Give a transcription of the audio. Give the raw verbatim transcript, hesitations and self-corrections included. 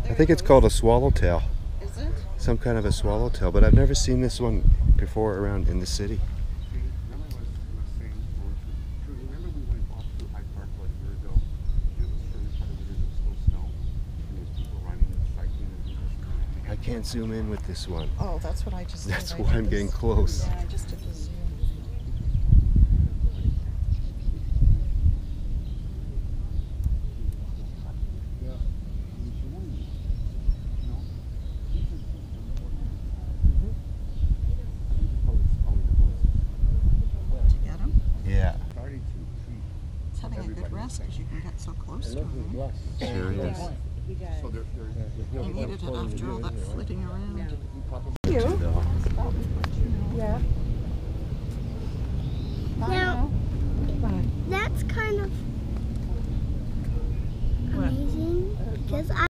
I think it's called a swallowtail. Is it? Some kind of a swallowtail, but I've never seen this one before around in the city. I can't zoom in with this one. Oh, that's what I just That's did. why I'm getting close. Yeah, I just did the zoom. Did you get him? Yeah. It's having a good rest because you can get so close to him. Sure is. He needed it after all that flitting around. You? Yeah. Now, that's kind of amazing because I